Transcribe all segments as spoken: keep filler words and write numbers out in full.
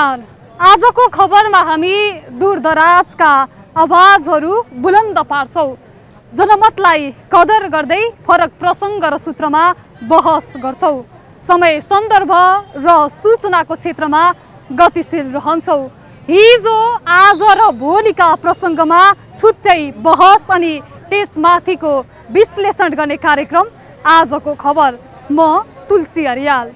नमस्कार। आजको खबरमा हामी दूरदराजका आवाजहरू बुलन्द पार्छौं। जनमतलाई कदर गर्दै फरक प्रसङ्ग र सूत्रमा बहस गर्छौं। समय सन्दर्भ र सूचनाको क्षेत्रमा गतिशील रहन्छौं। हिजो आज र भोलिका प्रसङ्गमा छुट्टै बहस अनि त्यसमाथिको विश्लेषण गर्ने कार्यक्रम आजको खबर। म तुलसी अर्याल।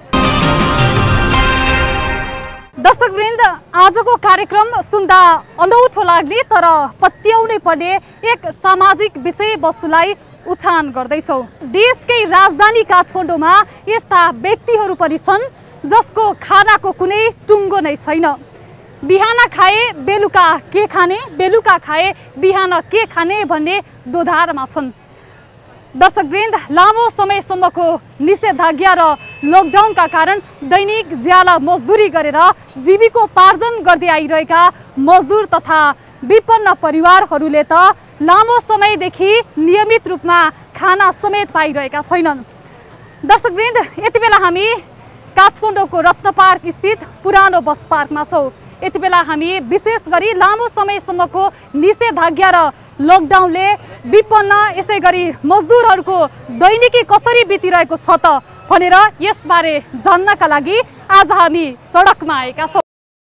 दर्शकवृन्द, आजको कार्यक्रम सुन्दा अनौठो लाग्ने तर पत्याउनै पर्ने एक सामाजिक विषयवस्तुलाई उछान गर्दैछौँ। देशकै राजधानी काठमाडौँमा यस्ता व्यक्तिहरू पनि छन् जसको खानाको कुनै टुङ्गो नै छैन। बिहान खाए बेलुका के खाने, बेलुका खाए बिहान के खाने भन्ने दोधारमा छन्। दर्शकवृन्द, लामो समयसम्मको निषेधाज्ञा र लकडाउनका कारण दैनिक ज्याला मजदुरी गरेर जीविकोपार्जन गर्दै आइरहेका मजदुर तथा विपन्न परिवारहरूले त लामो समयदेखि नियमित रूपमा खाना समेत पाइरहेका छैनन्। दर्शकवृन्द, यति बेला हामी काठमाडौँको रत्न पार्क स्थित पुरानो बस पार्कमा छौँ। यति बेला हामी विशेष गरी लामो समयसम्मको निषेधाज्ञा र लकडाउनले विपन्न यसै गरी मजदुरहरूको दैनिकी कसरी बितिरहेको छ त भनेर यसबारे जान्नका लागि आज हामी सडकमा आएका छौँ।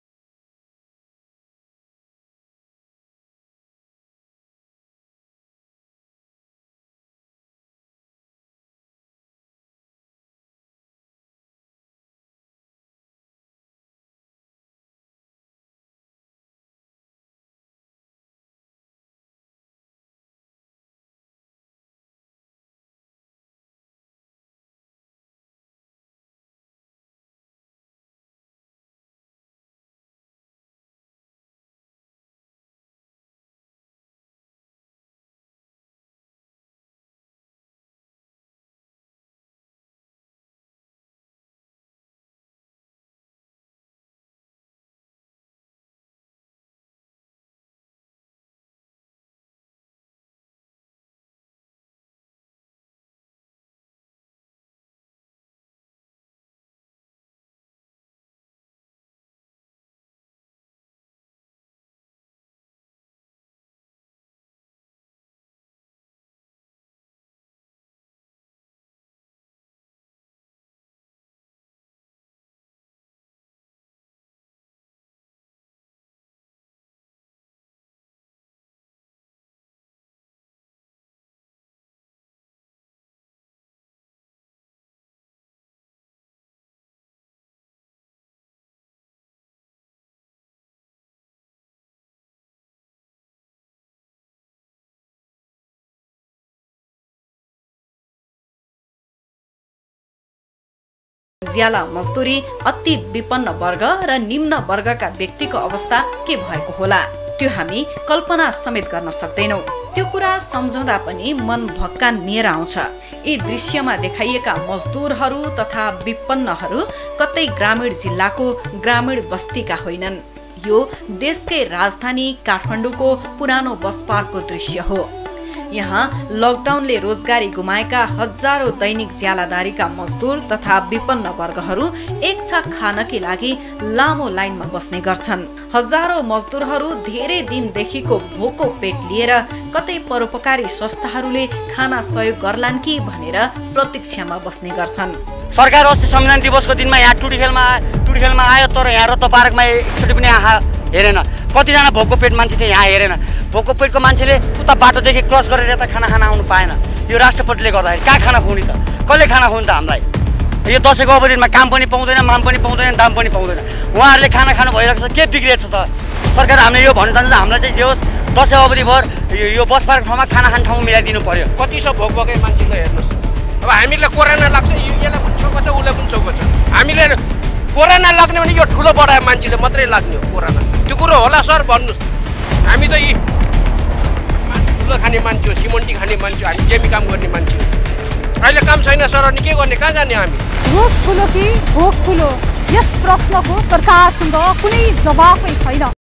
ज्याला मजदुरी, अति विपन्न वर्ग र निम्न वर्गका व्यक्तिको अवस्था के भएको होला त्यो हामी कल्पना समेत गर्न सक्दैनौँ। त्यो कुरा सम्झँदा पनि मन भक्कानिएर आउँछ। यी दृश्यमा देखाइएका मजदुरहरू तथा विपन्नहरू कतै ग्रामीण जिल्लाको ग्रामीण बस्तीका होइनन्। यो देशकै राजधानी काठमाडौँको पुरानो बस पार्कको दृश्य हो। यहाँ लकडाउनले रोजगारी गुमाएका हजारौं दैनिक ज्यालादारीका मजदुर तथा विपन्न वर्गहरू एक छाक खानकै लागि लामो लाइनमा बस्ने गर्छन्। हजारौं मजदुरहरू धेरै दिनदेखिको भोको पेट लिएर कतै परोपकारी संस्थाहरूले खाना सहयोग गर्लान् कि भनेर प्रतीक्षामा बस्ने गर्छन्। सरकार अस्ति संविधान दिवसको दिनमा यहाँ टुडीखेलमा टुडीखेलमा आयो, तर यहाँ रत्न पार्कमा एकचोटि पनि आँखा हेरेन। कतिजना भोको पेट मान्छे थियो यहाँ हेरेन। भोको पेटको मान्छेले उता बाटोदेखि क्रस गरेर यता खाना खान आउनु पाएन। यो राष्ट्रपतिले गर्दाखेरि कहाँ खाना खुवाउने त? कसले खाना खुवाउने त हामीलाई? यो दसैँको अवधिमा काम पनि पाउँदैन, माम पनि पाउँदैन, दाम पनि पाउँदैन। उहाँहरूले खाना खानु भइरहेको छ, के बिग्रिएको छ त? सरकार हामीले यो भन्न चाहन्छ, हामीलाई चाहिँ जे होस् दसैँ अवधिभर यो बस पार्क ठाउँमा खाना खाने ठाउँ मिलाइदिनु पर्यो। कति छ भोक भोकै मान्छेलाई हेर्नुहोस्। अब हामीलाई कोरोना लाग्छ, यसलाई पनि छोको छ, उसलाई पनि छोको छ। हामीले कोरोना लाग्ने भने यो ठुलो बडा मान्छेले मात्रै लाग्ने हो कोरोना। त्यो कुरो होला सर भन्नुहोस्। हामी त यी ठुलो खाने मान्छे हो, सिमन्टी खाने मान्छे हो, हामी जेमी काम गर्ने मान्छे हो। अहिले काम छैन सर, अनि के गर्ने? कहाँ जाने हामी? भोक ठुलो कि भोक ठुलो, यस प्रश्नको सरकारसँग कुनै जवाफै छैन।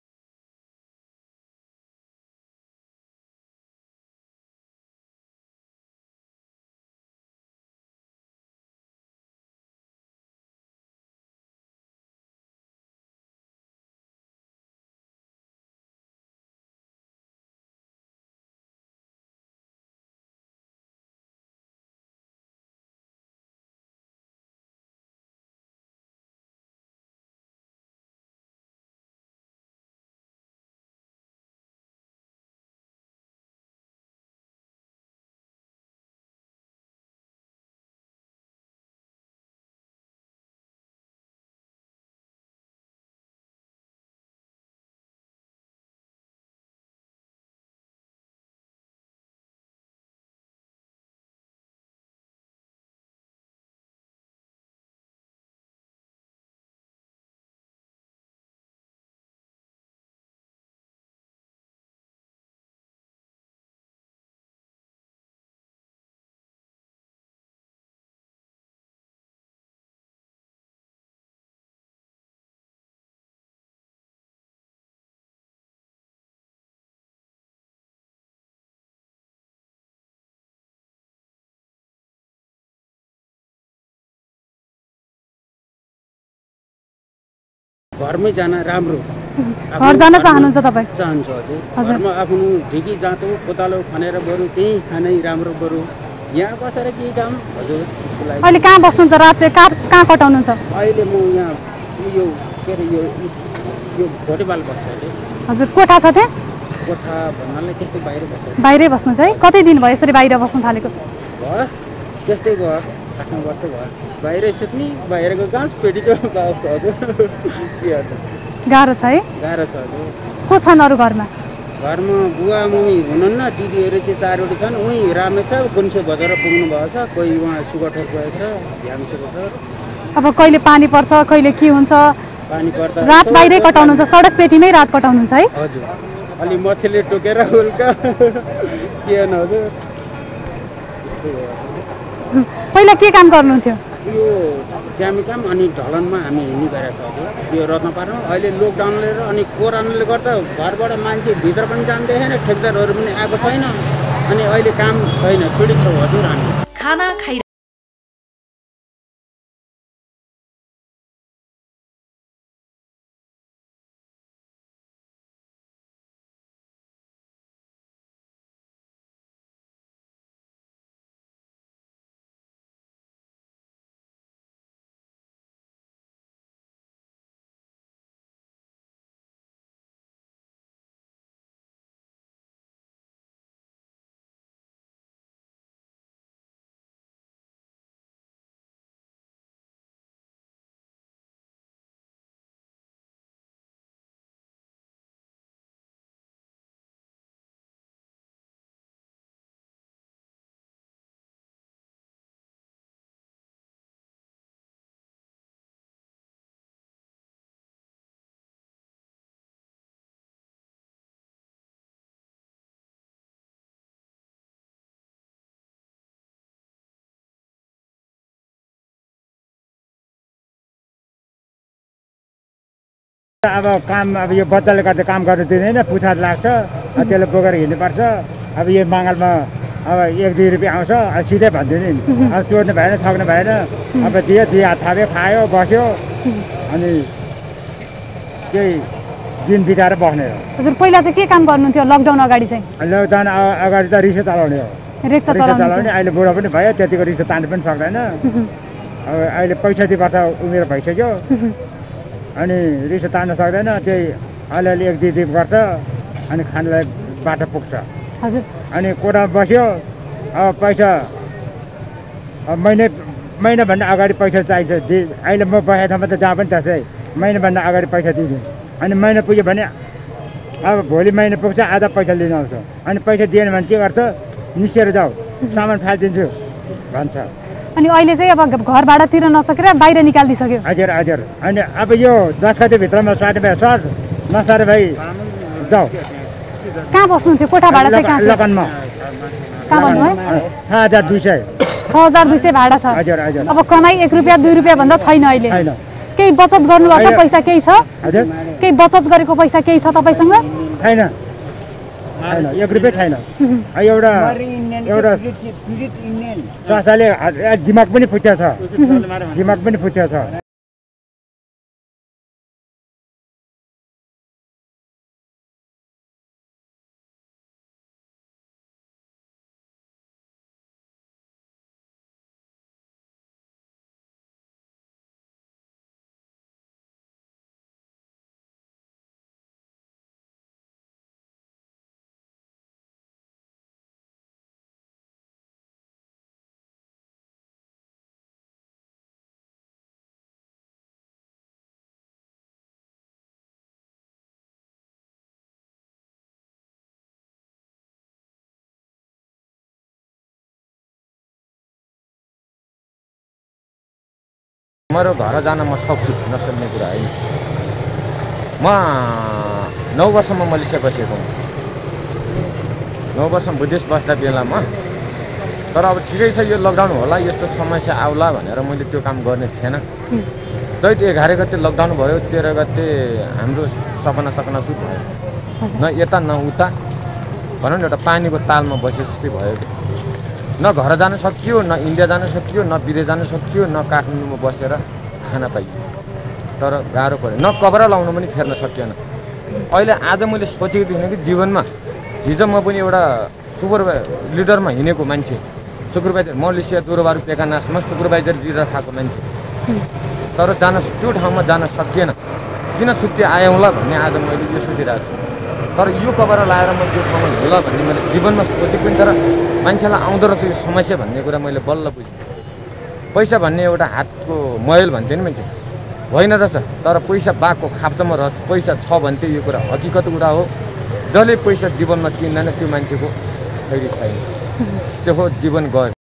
घरमै जान राम्रो घर जान चाहनुहुन्छ तपाईँ? चाहन्छु हजुर। घरमा आफ्नो ढिकी जाँतो कोदालो खनेर बरु त्यही खानै राम्रो बरु यहाँ बसेर के काम हजुर त्यसको लागि। अहिले कहाँ बस्नुहुन्छ? रात कहाँ कहाँ कटाउनुहुन्छ? अहिले म यहाँ यो के अरे यो यो भोटेबाल बस्छ हजुर। कोठा छ त्यहाँ? कोठा भन्नाले त्यस्तै बाहिर बस्छ। बाहिरै बस्नुहुन्छ है? कति दिन भयो यसरी बाहिर बस्नु थालेको? भयो त्यस्तै भयो आठ नौ वर्ष भयो बाहिरै सुत्ने बाहिरको घाँस पेटीको घाँस हजुर। के गर्नु गाह्रो छ है? गाह्रो छ हजुर। को छन् अरू घरमा? घरमा बुवा मम्मी हुनुहुन्न, दिदीहरू चाहिँ चारवटा छन्। उहीँ रामेश्वर गुन्से भदेर पुग्नु भएको छ, कोही उहाँ सुगठर गएछ ध्यान सुगठर। अब कहिले पानी पर्छ कहिले के हुन्छ? पानी पर्दा रात बाहिरै कटाउनुहुन्छ? सडक पेटीमै रात कटाउनुहुन्छ है? हजुर। अलि मछली टोकेर उल्का के नहुँदो त्यस्तै हो। पहिला के काम गर्नुहुन्थ्यो? यो ज्यामी काम अनि ढलनमा हामी हिँड्ने गरेको छ हजुर। यो रत्नपारमा अहिले लकडाउनले र अनि कोरोनाले गर्दा घरबाट मान्छे भित्र पनि जान्दैन, ठेकदारहरू पनि आएको छैन अनि अहिले काम छैन, पीडित छौँ हजुर हामी। खाना खाइ अब काम अब यो बच्चाले गर्दा काम गर्नु दिँदैन, पुछार लाग्छ, त्यसले बोकेर हिँड्नुपर्छ। अब यो मङ्गलमा अब एक दुई रुपियाँ आउँछ, अब सिधै भनिदिनु नि, अब चोर्नु भएन ठग्नु भएन, अब दियो दियो हात थाप्यो खायो बस्यो अनि केही दिन बिताएर बस्ने हो। हजुर पहिला चाहिँ के काम गर्नुहुन्थ्यो लकडाउन अगाडि चाहिँ? लकडाउन अगाडि त रिक्सा चलाउने हो। रिक्सा चलाउने अहिले बुढो पनि भयो, त्यतिको रिक्सा तान्नु पनि सक्दैन। अब अहिले पैँसठी वर्ष उमेर भइसक्यो अनि रिक्सा तान्न सक्दैन, त्यही अलिअलि एक दुई दिन गर्छ अनि खानालाई बाटो पुग्छ। हजुर। अनि कोठामा बस्यो, अब पैसा अब महिना महिनाभन्दा अगाडि पैसा चाहिन्छ दि अहिले म बसेको ठाउँमा त जहाँ पनि त्यस्तै महिनाभन्दा अगाडि पैसा दिन्छु। अनि महिना पुग्यो भने अब भोलि महिना पुग्छ आधा पैसा लिन आउँछ, अनि पैसा दिएन भने के गर्छ, निस्केर जाऊ सामान फालिदिन्छु भन्छ। अनि अहिले चाहिँ अब घर भाडा तिर्न नसकेर बाहिर निकालिदिसक्यो? हजुर हजुर। अनि अब यो दस गतिभित्रमा साट्यो भाइ सर नसारे भाइ जाऊ। कहाँ बस्नुहुन्थ्यो? कोठा भाडा चाहिँ कहाँ? लगनमा। कहाँ भन्नुभयो? छ हजार दुई सय छ हजार दुई सय भाडा छ। हजुर हजुर। अब कमाइ एक रुपियाँ दुई रुपियाँ भन्दा छैन अहिले? छैन। केही बचत गर्नुभएको छ? पैसा केही छ? हजुर। केही बचत गरेको पैसा केही छ तपाईँसँग? छैन छैन, एक रुपियाँ छैन। एउटा एउटा दसैँले दिमाग पनि फुट्या छ, दिमाग पनि फुट्या छ। मेरो घर जान म सक्छु नसक्ने कुरा होइन। म नौ वर्षमा मलेसिया बसेको हुँ, नौ वर्षमा विदेश बस्दा बेलामा। तर अब ठिकै छ, यो लकडाउन होला यस्तो समस्या आउला भनेर मैले त्यो काम गर्ने थिएन। चैत एघार गते लकडाउन भयो, तेह्र गते हाम्रो सपना चकनाचुर भयो, न यता न उता भनौँ न एउटा पानीको तालमा बसे जस्तै भयो। न घर जान सकियो, न इन्डिया जान सकियो, न विदेश जान सकियो, न काठमाडौँमा बसेर खाना पाइयो। तर गाह्रो पऱ्यो न कपडा लाउनु पनि फेर्न सकिएन। अहिले आज मैले सोचेको थिइनँ कि जीवनमा हिजो म पनि एउटा सुपरभाइ लिडरमा हिँडेको मान्छे, सुपरभाइजर मलेसिया दोरोबारु पेकानासमा सुपरभाइजर लिडर खाएको मान्छे, तर जान त्यो ठाउँमा जान सकिएन। किन छुट्टी आएँ होला भन्ने आज मैले यो सोचिरहेको छु। तर यो कपडा लाएर म त्यो ठाउँमा होला भन्ने मैले जीवनमा सोचेको पनि, तर मान्छेलाई आउँदो रहेछ यो समस्या भन्ने कुरा मैले बल्ल बुझेँ। पैसा भन्ने एउटा हातको मैल भन्थ्यो नि मान्छे, होइन रहेछ। तर पैसा बाघको खाप्चामा रह पैसा छ भन्थ्यो, यो कुरा हकिकत कुरा हो। जसले पैसा जीवनमा किन्दैन त्यो मान्छेको खैरी छैन, त्यो हो जीवन गयो।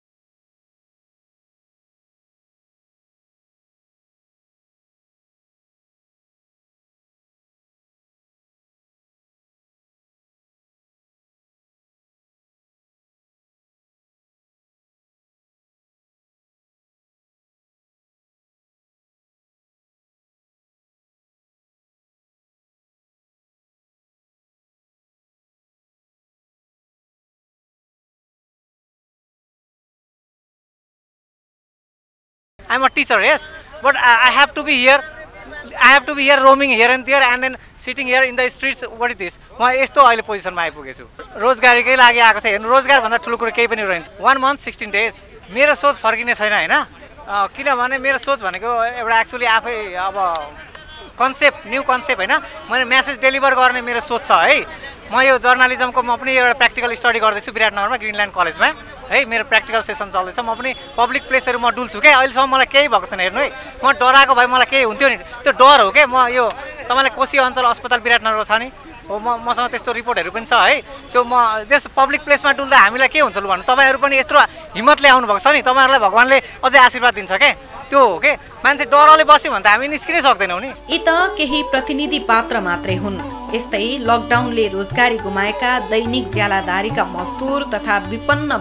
I'm a teacher, yes, but I, I have to be here. I have to be here roaming here and there and then sitting here in the streets. What is this? म यस्तो अहिले पोजिसनमा आइपुगेछु। रोजगारीकै लागि आएको थिएँ। हेर्नु रोजगार भन्दा ठुलो कुरो केही पनि रहन्छ। वान मन्थ सिक्सटिन डेज मेरो सोच फर्किने छैन होइन, किनभने मेरो सोच भनेको एउटा एक्चुअली आफै अब कन्सेप्ट न्यू कन्सेप्ट होइन, मैले मेसेज डेलिभर गर्ने मेरो सोच छ है। म यो जर्नलिजमको म पनि एउटा प्र्याक्टिकल स्टडी गर्दैछु विराटनगरमा ग्रिनल्यान्ड कलेजमा है। मेरो प्र्याक्टिकल सेसन चल्दैछ। म पनि पब्लिक प्लेसहरू म डुल्छु क्या। अहिलेसम्म मलाई केही भएको छैन। हेर्नु है, म डराएको भए मलाई केही हुन्थ्यो नि, त्यो डर हो क्या। म यो तपाईँलाई कोशी अञ्चल अस्पताल विराटनगर छ नि, हो म मसँग त्यस्तो रिपोर्टहरू पनि छ है। त्यो म जस पब्लिक प्लेसमा डुल्दा हामीलाई के हुन्छ भन्नु, तपाईँहरू पनि यत्रो हिम्मतले आउनुभएको छ नि, तपाईँहरूलाई भगवान्ले अझै आशीर्वाद दिन्छ क्या। त्यो हो के मान्छे डरले बस्यो भने त हामी निस्किनै सक्दैनौँ नि। यी त केही प्रतिनिधि पात्र मात्रै हुन्। यस्तै लकडाउनले रोजगारी गुमाएका दैनिक ज्यालादारीका मजदुर तथा विपन्न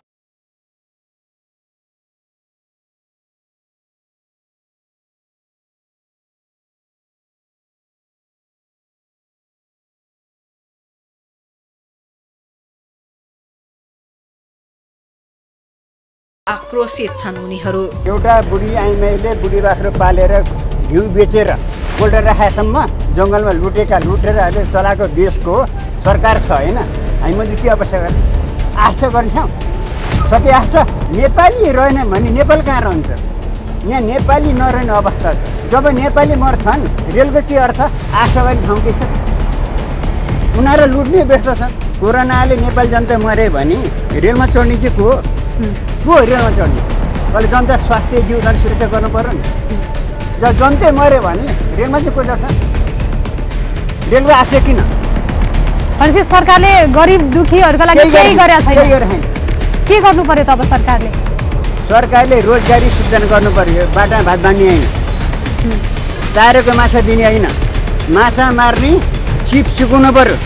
आक्रोशित छन् उनीहरू। एउटा बुढी आइमाईले बुढी बाख्रो पालेर घिउ बेचेर पोल्ट्री राखेसम्म जङ्गलमा लुटेका लुटेर अहिले चलाएको देशको सरकार छ होइन। हामी मात्रै के अवस्था गर्ने? आशा गर्छौँ सके आशा नेपाली रहेन भने नेपाल कहाँ रहन्छ? यहाँ नेपाली नरहने अवस्था छ। जब नेपाली मर्छन् रेलको के अर्थ? आशा गर्ने ठाउँ के छ? उनीहरू लुट्ने व्यस्त छन्। कोरोनाले नेपाली जनता मऱ्यो भने रेलमा चढ्ने चाहिँ को को रेलमा चढ्ने? अहिले जनता स्वास्थ्य जीवनलाई सुरक्षा गर्नु पर्यो नि। जब जनता मऱ्यो भने रेलमा चाहिँ को चढ्छ? रेलको आशा किन? भनेपछि सरकारले गरिब दुखीहरूको लागि केही गरेका छैन। के गर्नु पर्यो त अब सरकारले? सरकारले रोजगारी सृजना गर्नु पर्यो। बाटा भात बाँड्ने होइन, तारेको माछा दिने होइन, माछा मार्ने सिप सिकाउनु पर्यो।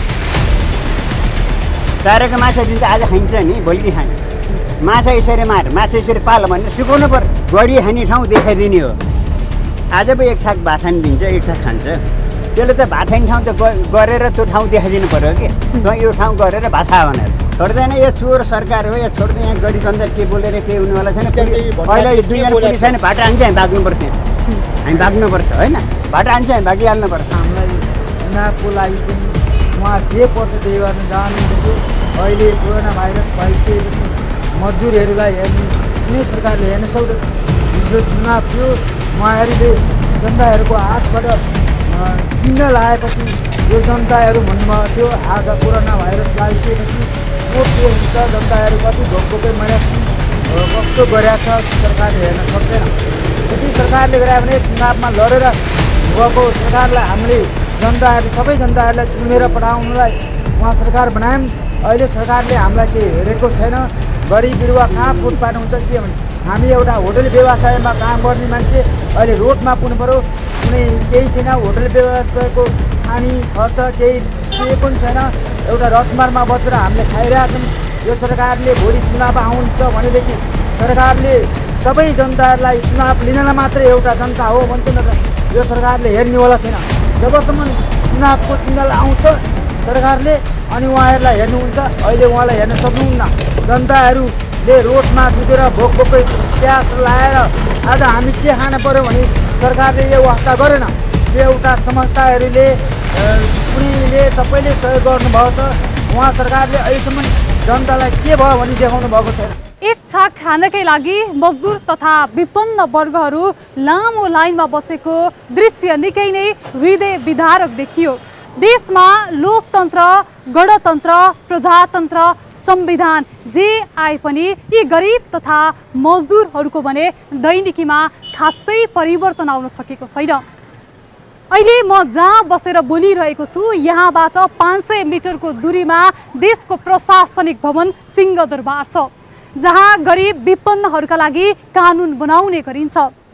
तारेको माछा दिन्छ आज खाइन्छ नि भोलि खाने, माछा यसरी मार माछा यसरी पाल भनेर सिकाउनु पर्यो। गरी खाने ठाउँ देखाइदिने हो। आज पो एक छाक भात खान दिन्छ, एक छाक खान्छ, त्यसले त भात खाने ठाउँ त गरेर त्यो ठाउँ देखाइदिनु पर्यो कि त यो ठाउँ गरेर भात खा भनेर। छोड्दैन यो चोर सरकार हो, या छोड्दैन यहाँ गरिब जनता के बोलेर केही हुनेवाला छैन। अहिले दुईजना पुलिस छैन, भाटा हान्छ हामी भाग्नुपर्छ, हामी भाग्नुपर्छ होइन, भाटा हान्छ हामी भागिहाल्नुपर्छ। हामीलाई उनीहरूको लागि पनि उहाँ जे पर्छ त्यही गर्न जानुहुँदैथ्यो। अहिले कोरोना भाइरस फैलिसकेपछि मजदुरहरूलाई हेर्ने कुनै सरकारले हेर्न सक्दैन। हिजो चुनाव थियो, उहाँहरूले जनताहरूको हातबाट किन्न लगाएपछि यो जनताहरू भन्नुभएको थियो आज कोरोना भाइरस लागिसकेपछि को के हुन्छ, जनताहरू कति भोकभोकै मर्याछन्, कस्तो गरेका छ सरकारले हेर्न सक्दैन। यदि सरकारले गरे भने चुनावमा लडेर गएको सरकारलाई हामीले जनताहरू सबै जनताहरूलाई चुनेर पठाउनुलाई उहाँ सरकार बनायौँ। अहिले सरकारले हामीलाई के हेरेको छैन। गरिब बिरुवा कहाँ फुटपाथ हुन्छ के भने हामी एउटा होटल व्यवसायमा काम गर्ने मान्छे अहिले रोडमा पुग्नु पऱ्यो। कुनै केही छैन, होटल व्यवसायको खानी खर्च केही केही पनि छैन। एउटा रथमारमा बसेर हामीले खाइरहेका छौँ। यो सरकारले भोलि चुनाव आउँछ भनेदेखि सरकारले सबै जनताहरूलाई चुनाव लिनलाई मात्रै एउटा जनता हो भन्छ न त, यो सरकारले हेर्नेवाला छैन। जबसम्म चुनावको चिन्हल आउँछ सरकारले अनि उहाँहरूलाई हेर्नुहुन्छ, अहिले उहाँलाई हेर्न सक्नुहुन्न। जनताहरूले रोडमा सुतेर भोक भोकै प्याज लाएर आज हामी के खान पर्यो भने सरकारले यो वास्ता गरेन। एउटा संस्थाहरूले कुनैले सबैले सहयोग गर्नुभएको छ। उहाँ सरकारले अहिलेसम्म जनतालाई के भयो भनी देखाउनु भएको छैन। एक छाक खानकै लागि मजदुर तथा विपन्न वर्गहरू लामो लाइनमा बसेको दृश्य निकै नै हृदय विदारक देखियो। देशमा लोकतन्त्र, गणतन्त्र, प्रजातन्त्र, संविधान जे आए पनि यी गरिब तथा मजदुरहरूको भने दैनिकीमा खासै परिवर्तन आउन सकेको छैन। अहिले म जहाँ बसेर बोलिरहेको छु यहाँबाट पाँच सय मिटरको दूरीमा देशको प्रशासनिक भवन सिंहदरबार छ, जहाँ गरिब विपन्नहरूका लागि कानुन बनाउने गरिन्छ।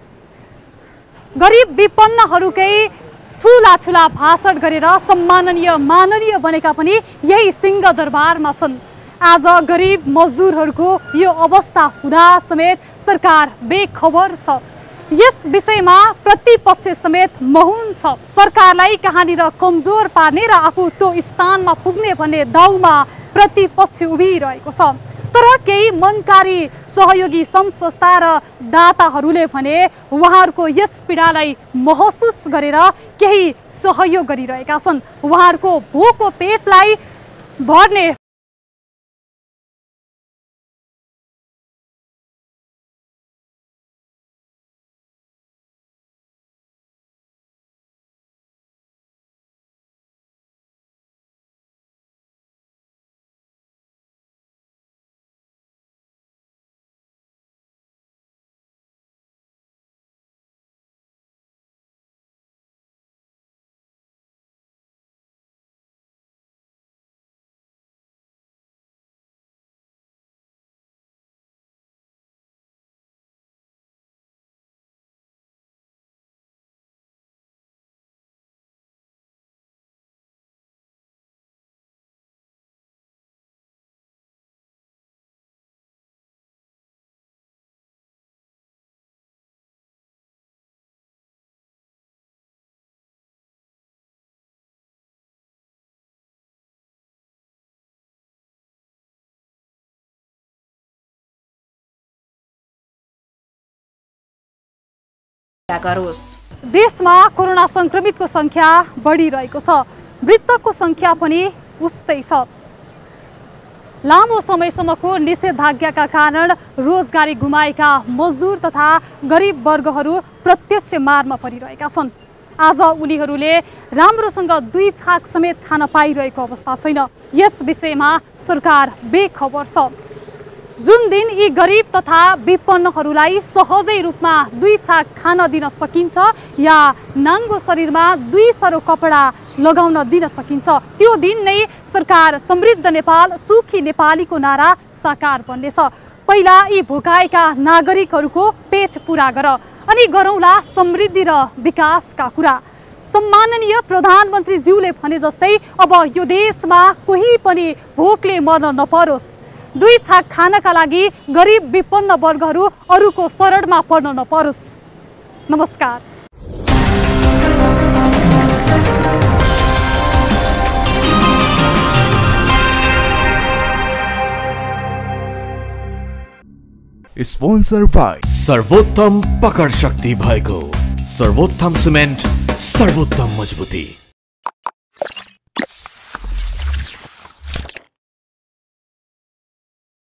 गरिब विपन्नहरूकै ठुला ठुला भाषण गरेर सम्माननीय माननीय बनेका पनि यही सिंहदरबारमा छन्। आज गरिब मजदुरहरूको यो अवस्था हुँदा समेत सरकार बेखबर छ। यस विषयमा प्रतिपक्ष समेत मौन छ। सरकारलाई कहाँनिर कमजोर पार्ने र आफू त्यो स्थानमा पुग्ने भन्ने दाउमा प्रतिपक्ष उभिरहेको छ। तर केही मनकारी सहयोगी सङ्घ संस्था र दाताहरूले भने उहाँहरूको यस पीडालाई महसुस गरेर केही सहयोग गरिरहेका छन्। उहाँहरूको भोको पेटलाई भर्ने गरोस्। देशमा कोरोना संक्रमितको संख्या बढिरहेको छ, मृतकको संख्या पनि उस्तै छ। लामो समयसम्मको निषेधाज्ञाका कारण रोजगारी गुमाएका मजदुर तथा गरिब वर्गहरू प्रत्यक्ष मारमा परिरहेका छन्। आज उनीहरूले राम्रोसँग दुई छाक समेत खान पाइरहेको अवस्था छैन। यस विषयमा सरकार बेखबर छ। जुन दिन यी गरिब तथा विपन्नहरूलाई सहजै रूपमा दुई छाक खान दिन सकिन्छ या नाङ्गो शरीरमा दुई सरो कपडा लगाउन दिन सकिन्छ, त्यो दिन नै सरकार समृद्ध नेपाल सुखी नेपालीको नारा साकार बन्नेछ। पहिला यी भोकाएका नागरिकहरूको पेट पूरा गर, अनि गरौँला समृद्धि र विकासका कुरा। सम्माननीय प्रधानमन्त्रीज्यूले भने जस्तै अब यो देशमा कोही पनि भोकले मर्न नपरोस्। दुई छाक खानका लागि गरिब विपन्न वर्गहरू अरूको शरणमा पर्न नपरोस्। नमस्कार। स्पोन्सर बाई सर्वोत्तम पकड शक्ति भएको सर्वोत्तम सिमेन्ट, सर्वोत्तम मजबुती।